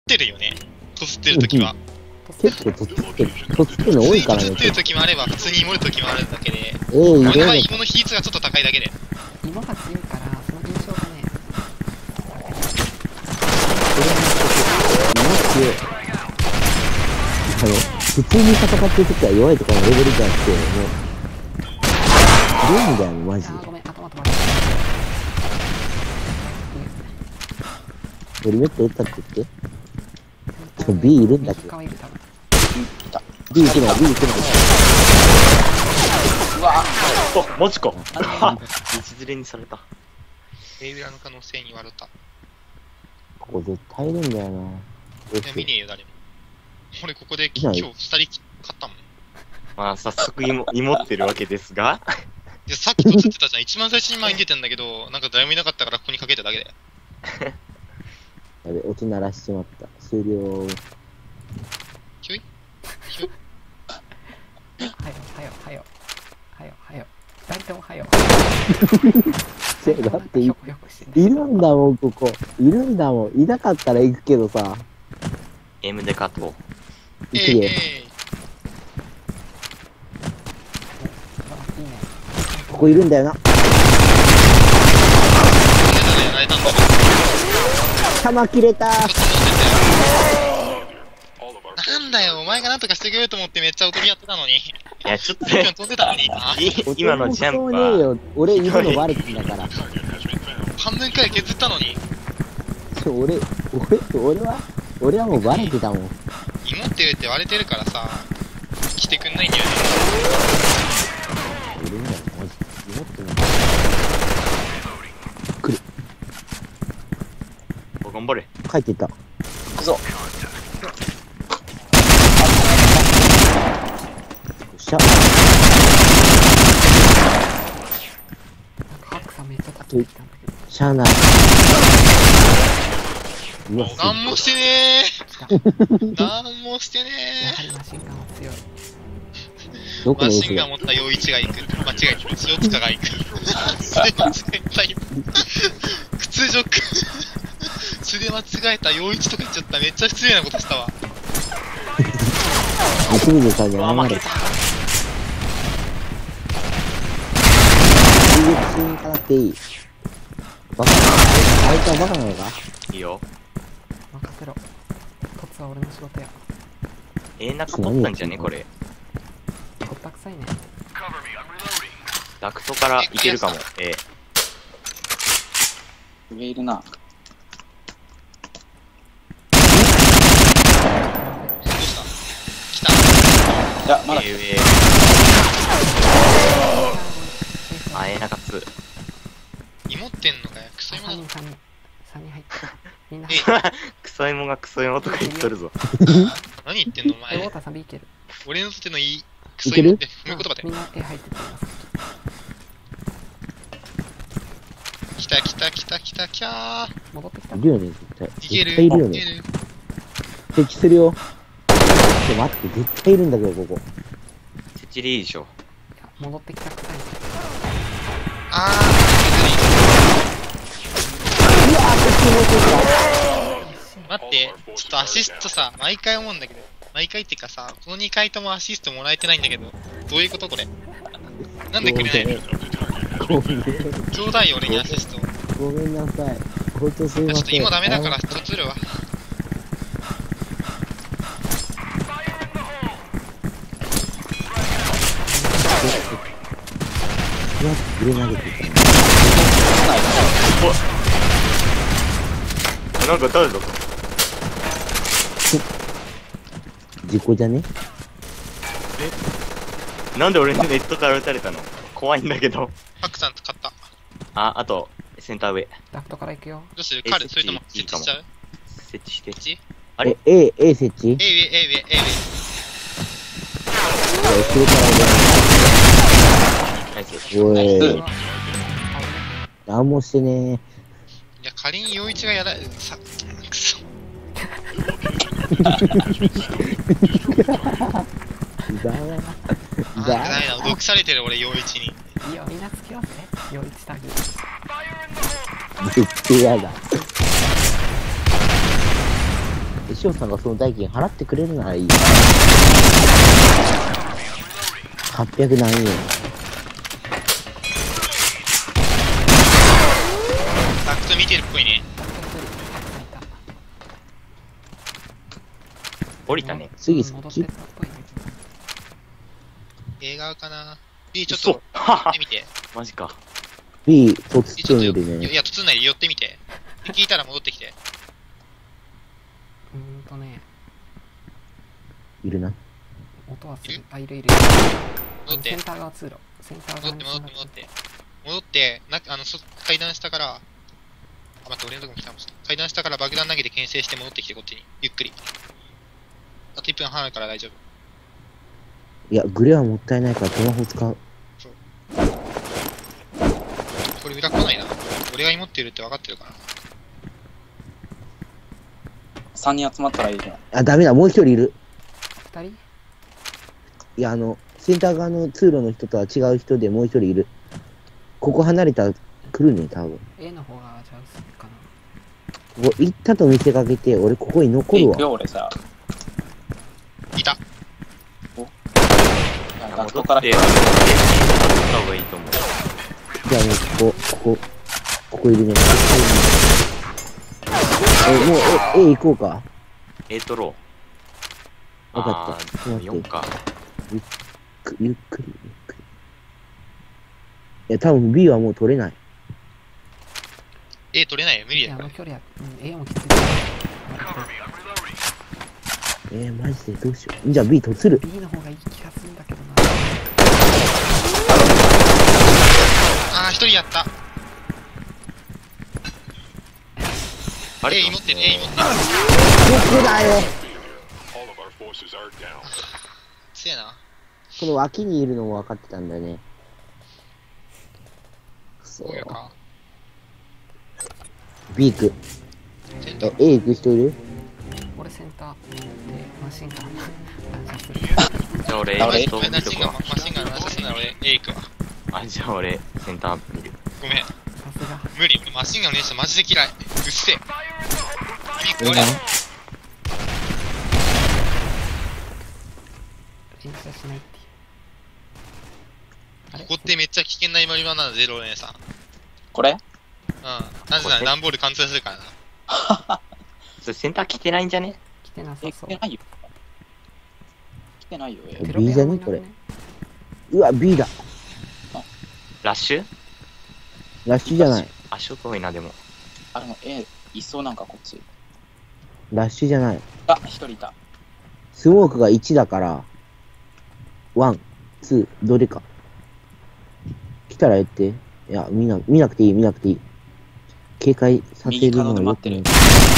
ってるよね。とつってる時は。 結構とつってるの多いからね。 とつってる時もあれば、普通に芋る時もあるだけで。 俺は芋の比率がちょっと高いだけで。 芋が強いから、その印象がね。 普通に戦ってる時は弱いとかのレベルじゃなくて、もう、いるんだよね、マジで。 ごめん、頭止まる。 ヘルメット撃ったって言って。B いるんだっけ。 B 行くの、B 行くの。 うわぁ、マジか。道連れにされた。 ベイビラの可能性に笑った。 ここ絶対いるんだよな。 いや、見ねえよ、誰も。俺、ここで今日2人勝ったもん。 まあ、早速芋ってるわけですが。 いや、さっきとつってたじゃん。一番最初に前に出てんだけど、なんか誰もいなかったからここにかけただけだよ。 やべ、音鳴らしちまった。終了。 ひょいひょい。 はよ。二人ともはよ。 だっているんだもん、ここ。いるんだもん。いなかったら行くけどさ。 M で勝とう。 行くよ。ここいるんだよな。弾切れた。 なんだよ、お前がなんとかしてくれると思ってめっちゃおとりやってたのに。 いや、ちょっと飛んでたのに今のジャンプは。 俺いるのバレてんだから。 半分くらい削ったのに。 俺はもうバレてたもん。 芋って言って割れてるからさ、来てくんないんだよね。 いるんだよ、マジ。芋ってね。来る。 頑張れ。 帰っていった。 行くぞ。よっしゃ。 ハクさんめっちゃ立ってきたんだけど。 しゃあない。 なんもしてねー。なんもしてねやはりマシンガンは強い。 ー。マシンガン持った陽一が行く。間違えた。塩塚が行く。それ間違えたよ。屈辱。素で間違えた。陽一とか言っちゃった。めっちゃ失礼なことしたわ。 清水さんに謝れ。攻撃しに行かなくていい。バカなの？あいつはバカなのか？ いいよ。 任せろ。トツは俺の仕事や。 中取ったんじゃねこれ。 ほったくさいね。 ダクトからいけるかも。 上いるな。 来た。 いや、まだ。 中2。 芋ってんのかよ。クソ芋だぞ。 3人入った。みんな。 クソ芋がクソ芋とか言っとるぞ。 何言ってんのお前。 ウォーターさん B いける。 俺のとてのいいクソ芋って褒め言葉で。 みんな A 入っててます。 来たきゃー。 戻ってきた。 いるよね、絶対。 いける。 絶対いるよね。設置するよ。ちょっと待って、絶対いるんだけど、ここ。 設置でいいでしょ。 いや、戻ってきたくさい。 うわ待って、ちょっとアシストさ、毎回思うんだけど、毎回ってかさ、この2回ともアシストもらえてないんだけど、どういうことこれ。なんでくれないの？ちょうだいよ、俺にアシスト。 ごめんなさい。ほんとすいません。 ちょっと今ダメだから、ちょっと釣るわ。 入れ投げてなんか誰だか事故じゃね？ なんで俺ネットから撃たれたの？怖いんだけど。 ハクさんと勝った。 あと、センター上。 ダクトから行くよ。 どうする？彼、それとも設置しちゃう？ 設置して。 設置？ あれ？ A 設置？ A 上。 後ろからはい、設置。 おい。なんもしてねいや、仮に陽一がやら、さ、くそ。 だないな、毒されてる俺、陽一に。 いいよ、みんなつけようぜ。陽一タグ。 絶対やだ。よし。 塩さんがその代金払ってくれるならいい。800何円。 ダクト見てるっぽいね。 降りたね。 次好き戻ってったっぽいね。 映画かな。B ちょっ嘘と、寄ってみて。 マジか。 B、突 B ちょっと然でね。 いや、突んないで寄ってみて。で聞いたら戻ってきて。 ね、 いるな。 音はするいる。 あ、いる。 戻ってセンター側通路。センター側に戻って戻って戻って戻って階段下から待って俺のとこに来たもん。階段下から爆弾投げて牽制して戻ってきてこっちにゆっくりあと1分半あるから大丈夫。 いや、グレはもったいないからトマホ使う。 これ裏来ないな。俺が持ってるって分かってるかな。 3人集まったらいいじゃん。 あ、ダメだ、もう一人いる。 二人いや、センター側の通路の人とは違う人でもう一人いる。ここ離れたら来るね、多分。 A の方がじゃあ薄いかな。 ここ行ったと見せかけて、俺ここに残るわ。 行くよ、俺さ。 いた。 ダクトから戻って、戻った方がいいと思う。 じゃあもうここいるね。もう、A 行こうか。 A 取ろう。 わかったあー、4か。 ゆっくり。いや、多分 B はもう取れない。 A 取れないよ無理いや、 だよ。 距離は、A もきつい。 マジでどうしよう。じゃあ B とつる。 B の方がいい気がするんだけどな。 あー1人やった。 あれ A 持ってる A 持ってる。 どこだよ。 せえな。 この脇にいるのも分かってたんだね。くそこうやか。 B 行く。 センター A 行く人いる？ 俺センターでマシンから乱射する。 じゃあ俺、 あれ A と見とくわ。 マシンガンの話すんなら俺 A 行くわ。 あ、じゃあ俺、センター見る。 ごめんさすが。 無理。俺マシンガンの練習マジで嫌い。うっせえ。 俺だ。 連射しないっていう。あれここってめっちゃ危険な今なのゼロレンさん。 これうん。なぜなら段ボール貫通するからな。 それセンター来てないんじゃね？ 来てなさそう来て。ないよ。来てないよ、 ペロ B ペじゃねこれ。 ロもいなくね。 うわ、B だ。 ラッシュ？ ラッシュじゃない。 足音多いな、でも。 いそうなんかこっち。 ラッシュじゃない。 あ、一人いた。 スモークが1だから、1、2、どれか。来たらやって。いや、見なくていい。警戒させるのはよくない。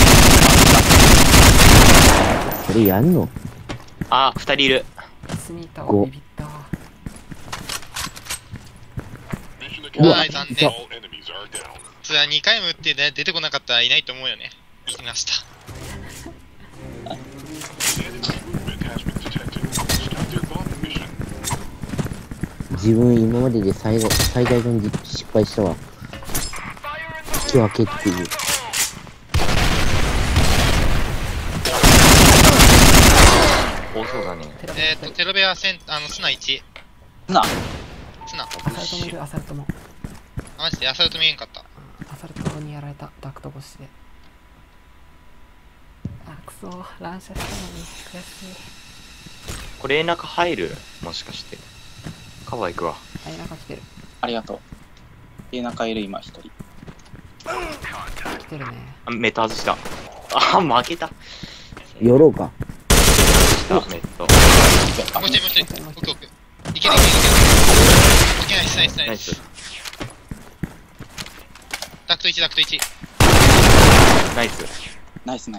それやんの？ あ、2人いる。 スニーターをビビった。 うわはい、残念。それは2回も打ってね出てこなかったらいないと思うよね。言いました。 自分今までで最大の失敗したわ。引き分けっていう。 多そうだね。 テロベアスナ1。 な、 スナ。 アサルトもいる、アサルトも。 あ、マジでアサルト見えんかった。 アサルトにやられた、ダクト越しで。あ、くそー、乱射したのに、悔しい。 これ中入る？もしかして。カバー行くわ。 あ、中来てる。 ありがとう。家中いる、今一人。 来てるね。 あ、メット外した。あ、負けた。 寄ろうか。 外した、メット。 もう一人。奥。いけない。いけない、ナイス。 ナイス。 ダクト1。 ナイス。 ナイス。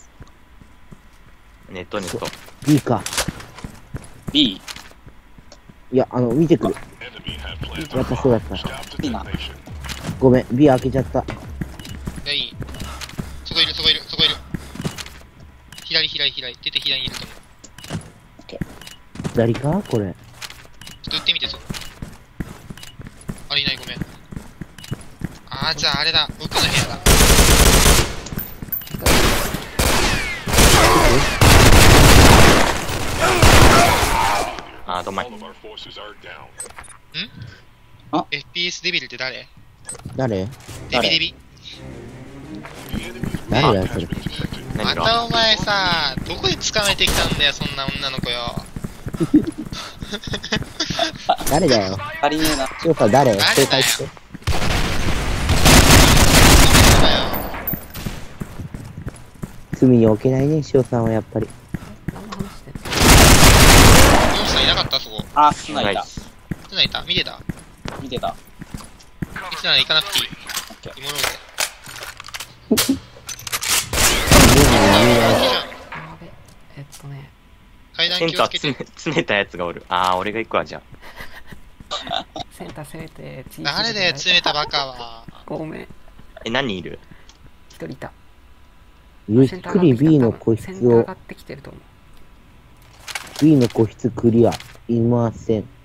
ネット。 B か。 B、 いや、見てくる。やっぱそうだった。 いいな。 ごめん、B 開けちゃった。 いや、いい。そこいる。左。出て左にいると思う。 左かこれ。 ちょっと撃ってみて、そこ。あれいない、ごめん。あー、じゃああれだ。奥の部屋だ。 あー、どんまい。 FPS デビルって誰？ 誰デビデビ。 誰だよ、それ。 ま何がたお前さ、どこで掴めてきたんだよ、そんな女の子よ。 誰だよ。 足りねえな。 翔さん誰誰だよ正解して。罪に置けないね、翔さんはやっぱり。 何の話してんの？ どうしたいなかったそこ。 あ、スナイだ。 つないた見てた見てた。 いつなら行かなくていい。 オッケー。 芋ローゼ。 やべ。 階段センタ気をつけて。 ー詰めたやつがおる。あー、俺が行くわ、じゃセンター攻めて、 誰だよ、詰めたバカは。 ごめん。 あ。何人いる？ 一人いた。 ゆっくり B の個室をセンター上が、ってきてると思う。 B の個室クリア。いません。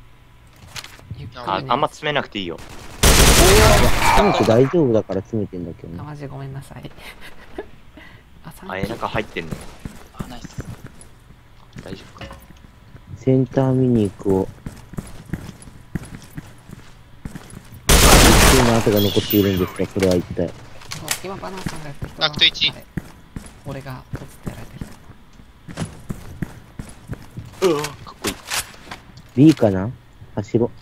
あんま詰めなくていいよ。 詰めて大丈夫だから詰めてんだけどあ、 ね。 マジごめんなさい。あ、 あ、中入ってんの。 あ、ナイス。 大丈夫か。 センター見に行くを。どんな跡が残っているんですか、それは一体。 そう今バナナさんがやった人アクト1 あれ俺がポツってやられた人。 うわ、かっこいい。 B かな走ろ。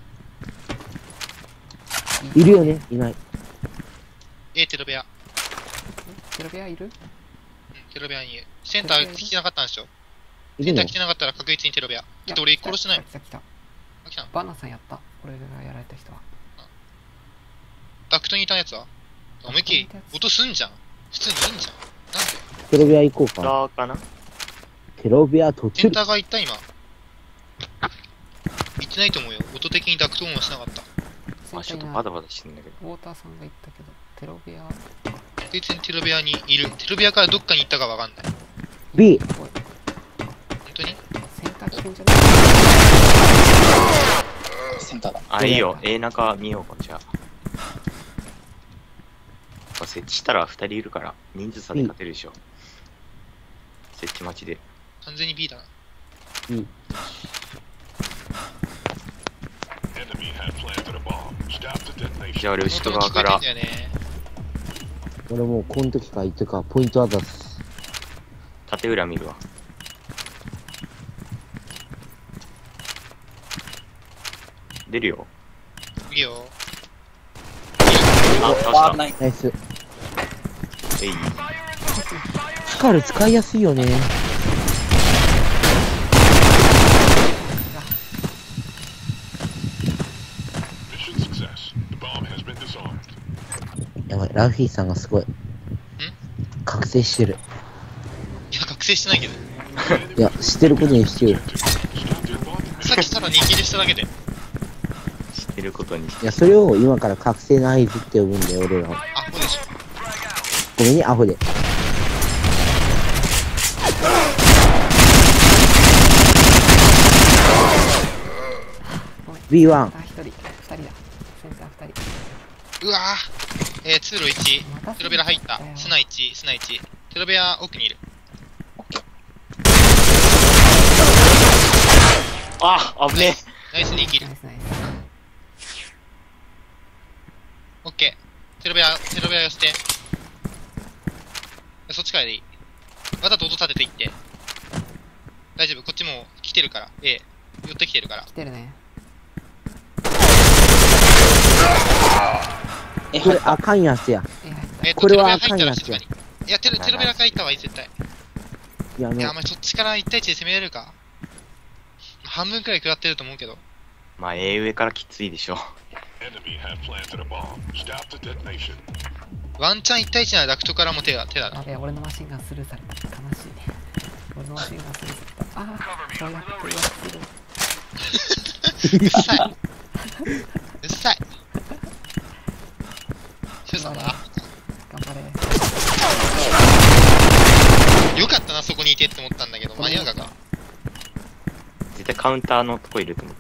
いるよねいない。 テロ部屋。 テロ部屋いる？ テロ部屋にいる。センター来てなかったんでしょ。 いるのセンター来てなかったら確実にテロ部屋。だって俺殺してないもん。 来た来た。 あ、来たのバナナさんやった。俺がやられた人は。 ダクトにいたやつは思いっきり音すんじゃん。普通にいいんじゃん。なんでテロ部屋行こうか。 ラーかな。 テロ部屋途中セン。ターが行った今。行ってないと思うよ。音的にダクトもしなかった。 あ、ちょっとバタバタしてんだけど。 ウォーターさんが言ったけど、テロ部屋、 確実にテロ部屋にいる。テロ部屋からどっかに行ったかわかんない。 B。 本当にセンター来てんじゃない？ センターだ。 あ、いいよ。中見ようか、じゃあ。設置したら2人いるから、人数差で勝てるでしょ。設置待ちで。 完全に B だな。 じゃあ俺後ろ側から音も聞こえてんだよね。 俺もうこの時から言ってか、ポイントアザス。 縦裏見るわ。出るよ。 いいよ。 あ、 あ、 倒し危ない。 ナイス。 た。えい。 スカル使いやすいよね。やばい、ラフィーさんがすごい。覚醒してる。 いや、覚醒してないけど。 いや、知ってることにしてよ。 さっきただ2キルしただけで。 知ってることに。 いや、それを今から覚醒の合図って呼ぶんだよ、俺らは。 アホでしょ。 ごめんね、アホで。B1。 センター1人、2人だ。センター2人。 うわぁ。通路1。テロベラ入った。スナ1、スナ1。テロベア奥にいる。 あ、危ねナイス2キルナイ。スナイス。 オッケー。テロベア寄せて。そっちからでいい。わざと音立てていって。大丈夫、こっちも来てるから。寄ってきてるから。 来てるね。 これあかんやつや。 入った。 これはテロベア入ったらあかんやつ静かに。いや、テロベアから行った方がいい、絶対。 いや、 いや、お前そっちから1対1で攻めれるか。半分くらい食らってると思うけど。 まあ、上からきついでしょ。 ワンチャン1対1ならダクトからも手だやな。 べえ、俺のマシンガンスルーされた。悲しいね。俺のマシンガンスルーされた。ああ、そうやって言わせる。 うっさい。うっさい。シュウさんは頑張れ。 よかったな、そこにいてって思ったんだけど、間に合うかか。 絶対カウンターのとこいると思った。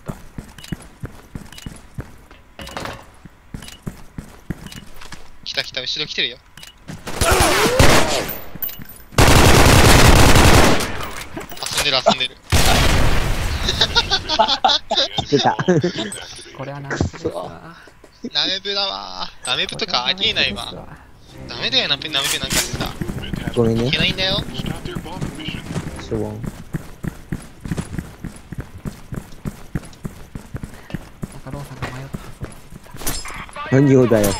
来た来た、後ろ来てるよ。遊んでる遊んでる。 知ってた。 これはナメプですわ。 ナメプだわー。ナメプとかありえないわ。ダメだよ、ナメプなんかしてさ。 ごめんねいけ。ないんだよ。 しょぼん。 中郎さんが迷ってそう。 何をだよ。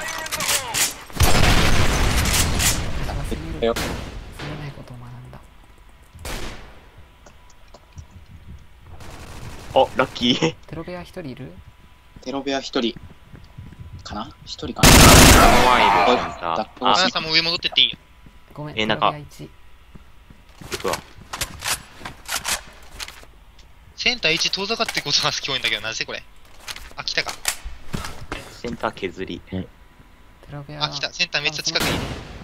高すぎる。 よそれないことを学んだ。 お、ラッキー。 テロ部屋一人いる？ テロ部屋一人。かな一人かなワイルセンター。 脱お母あ、 さんも上戻ってっていいよ。 ごめん、 えテロ部屋1。 行くわ。 センター1遠ざかってことが聞こえんだけど、なぜこれ。あ、来たか。 センター削り。 テロ部屋。 あ、来た。センターめっちゃ近くにいる。 い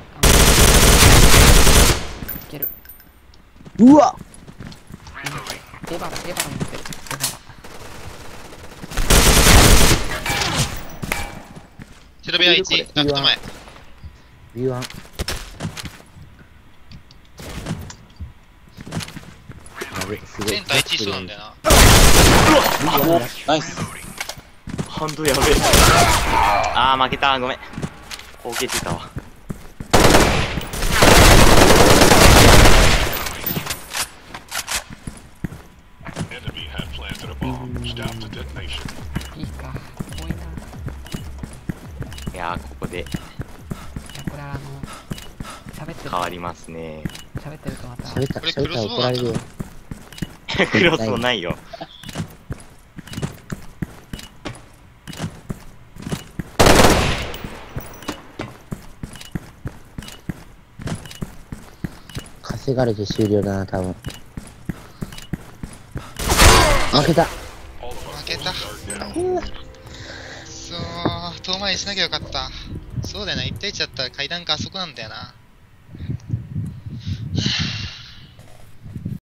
ける。 うわエバラ持ってる。エバラ。 テロ部屋1、ダクト前。 B1。やべ、すごい。 センター1そうなんだよな。 ナイス。 ハンドやべえ。あー、負けた。ごめん。こけてたわ。 いいか。多いな。 いやー、ここでいや、これは喋ってる変わりますね。 喋ってるとまた。 喋ったら怒られるよ。 クロスもないよ。 稼がれて終了だな、多分。負けた。 負けた。そう、遠回りしなきゃよかった。そうだよな、1対1だったら階段かあそこなんだよな。はぁ